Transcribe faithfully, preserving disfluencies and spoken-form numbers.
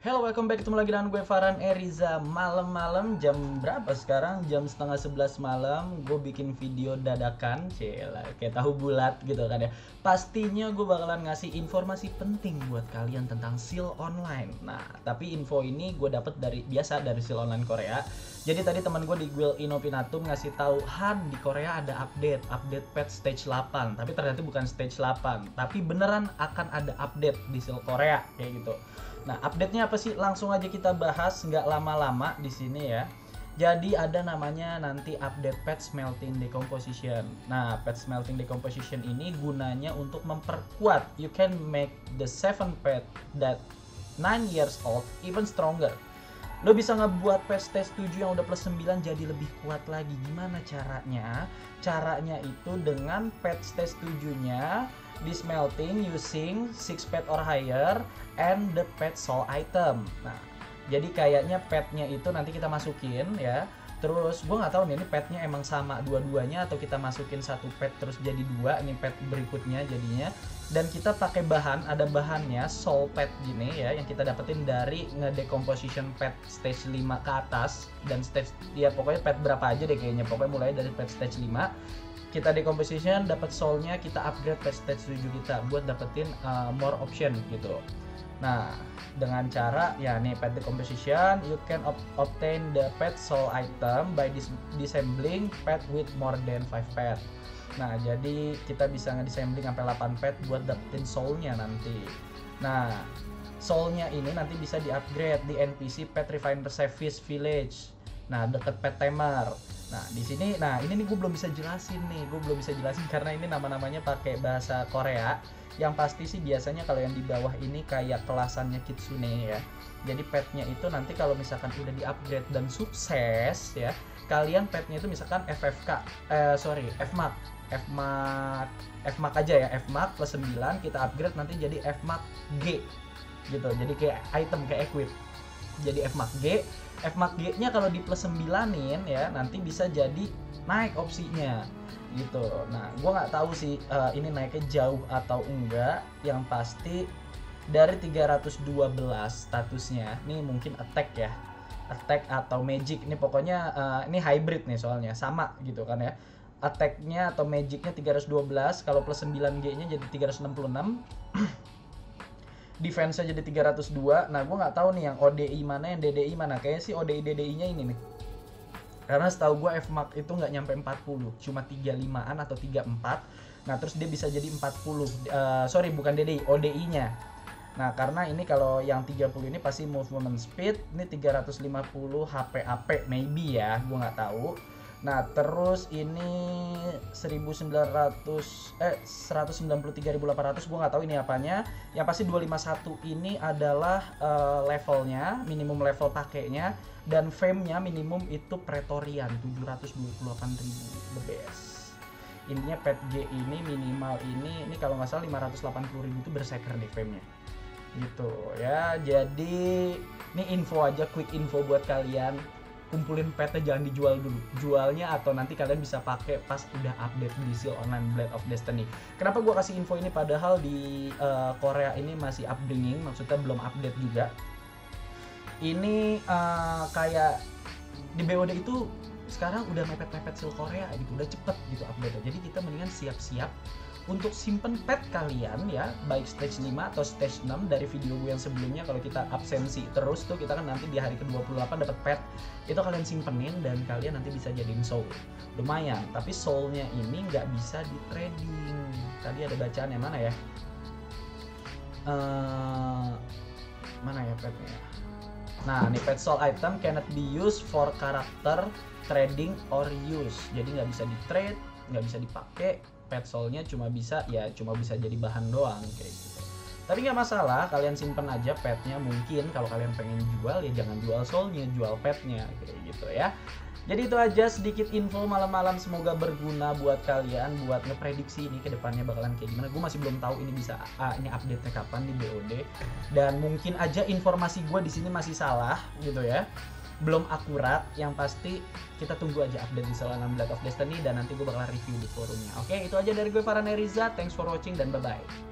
Hello, welcome back. Ketemu lagi dengan gue Farhan Eriza. Malam-malam jam berapa sekarang? Jam setengah sebelas malam. Gue bikin video dadakan, cila kayak tahu bulat gitu kan ya. Pastinya gue bakalan ngasih informasi penting buat kalian tentang seal online. Nah, tapi info ini gue dapet dari biasa dari seal online Korea. Jadi tadi teman gue di Guild Inopinatum ngasih tahu Han di Korea ada update, update patch stage delapan. Tapi ternyata bukan stage delapan, tapi beneran akan ada update di seal Korea kayak gitu. Nah, update-nya apa sih? Langsung aja kita bahas, nggak lama-lama di sini ya. Jadi ada namanya nanti update patch melting decomposition. Nah, patch melting decomposition ini gunanya untuk memperkuat. You can make the seven patch that nine years old even stronger. Lo bisa ngebuat patch stage tujuh yang udah plus sembilan jadi lebih kuat lagi. Gimana caranya? Caranya itu dengan patch stage tujuh-nya dismelting using six pet or higher and the pet soul item. Nah, jadi kayaknya petnya itu nanti kita masukin ya. Terus gue nggak tahu nih ini petnya emang sama dua-duanya atau kita masukin satu pet terus jadi dua ini pet berikutnya jadinya. Dan kita pakai bahan, ada bahannya soul pet gini ya yang kita dapetin dari ngedecomposition pet stage lima ke atas dan stage ya pokoknya pet berapa aja deh kayaknya, pokoknya mulai dari pet stage lima kita decomposition dapat soulnya, kita upgrade pet stage tujuh kita buat dapetin uh, more option gitu. Nah, dengan cara ya nih pet decomposition, you can op obtain the pet soul item by dis disassembling pet with more than five pet. Nah, jadi kita bisa nge-disassembling sampai delapan pet buat dapetin soulnya nanti. Nah, soulnya ini nanti bisa di-upgrade di N P C Pet Refiner Service Village. Nah, deket pet tamer. Nah, di sini, nah ini nih gue belum bisa jelasin nih, gue belum bisa jelasin karena ini nama-namanya pakai bahasa Korea. Yang pasti sih biasanya kalau yang di bawah ini kayak kelasannya Kitsune ya. Jadi petnya itu nanti kalau misalkan udah di-upgrade dan sukses ya, kalian petnya itu misalkan F F K, eh sorry, F M A C, F M A C, F M A C aja ya, F M A C plus sembilan kita upgrade nanti jadi F M A C G gitu. Jadi kayak item kayak equip. Jadi F M A C G, F M A C G-nya kalau di plus sembilanin ya nanti bisa jadi naik opsinya gitu. Nah, gue nggak tahu sih uh, ini naiknya jauh atau enggak. Yang pasti dari tiga ratus dua belas statusnya, ini mungkin attack ya, attack atau magic. Ini pokoknya uh, ini hybrid nih soalnya sama gitu kan ya. Attack-nya atau magic-nya tiga ratus dua belas, kalau plus sembilan G-nya jadi tiga ratus enam puluh enam. Defense-nya jadi tiga ratus dua. Nah, gue nggak tahu nih yang O D I mana, yang D D I mana. Kayaknya sih O D I D D I-nya ini nih. Karena setahu gue F M A C itu nggak nyampe empat puluh, cuma tiga puluh limaan atau tiga puluh empat. Nah, terus dia bisa jadi empat puluh. Uh, sorry, bukan D D I, O D I-nya. Nah, karena ini kalau yang tiga puluh ini pasti movement speed, ini tiga ratus lima puluh H P A P maybe ya, gue nggak tahu. Nah, terus ini seribu sembilan ratus eh seratus sembilan puluh tiga ribu delapan ratus, gue nggak tahu ini apanya. Yang pasti dua ratus lima puluh satu ini adalah uh, levelnya, minimum level pakainya, dan fame-nya minimum itu Praetorian tujuh ratus dua puluh delapan ribu, the best. Intinya pet G ini minimal ini ini kalau nggak salah lima ratus delapan puluh ribu itu berseker deh fame-nya. Gitu ya. Jadi ini info aja, quick info buat kalian. Kumpulin petnya jangan dijual dulu, jualnya atau nanti kalian bisa pakai pas udah update di Seal Online Blade of Destiny. Kenapa gue kasih info ini padahal di uh, Korea ini masih upbringing, maksudnya belum update juga. Ini uh, kayak di B O D itu sekarang udah mepet-mepet Seal Korea gitu, udah cepet gitu update. Jadi kita mendingan siap-siap untuk simpen pet kalian ya, baik stage lima atau stage enam. Dari video gue yang sebelumnya kalau kita absensi terus tuh kita kan nanti di hari ke dua puluh delapan dapat pet, itu kalian simpenin dan kalian nanti bisa jadiin soul. Lumayan, tapi soulnya ini nggak bisa di trading. Tadi ada bacaan yang mana ya? Uh, mana ya petnya? Nah, nih pet soul item cannot be used for character trading or use. Jadi nggak bisa di trade, nggak bisa dipakai. Pet soulnya cuma bisa ya cuma bisa jadi bahan doang kayak gitu. Tapi nggak masalah, kalian simpen aja petnya. Mungkin kalau kalian pengen jual ya jangan jual soulnya, jual petnya kayak gitu ya. Jadi itu aja sedikit info malam-malam, semoga berguna buat kalian buat ngeprediksi ini ke depannya bakalan kayak gimana. Gue masih belum tahu ini bisa ah, ini update-nya kapan di B O D, dan mungkin aja informasi gue di sini masih salah gitu ya, belum akurat. Yang pasti kita tunggu aja update di Seal Online Blade of Destiny dan nanti gue bakal review di forumnya. Oke, itu aja dari gue Farhan Eriza. Thanks for watching dan bye bye.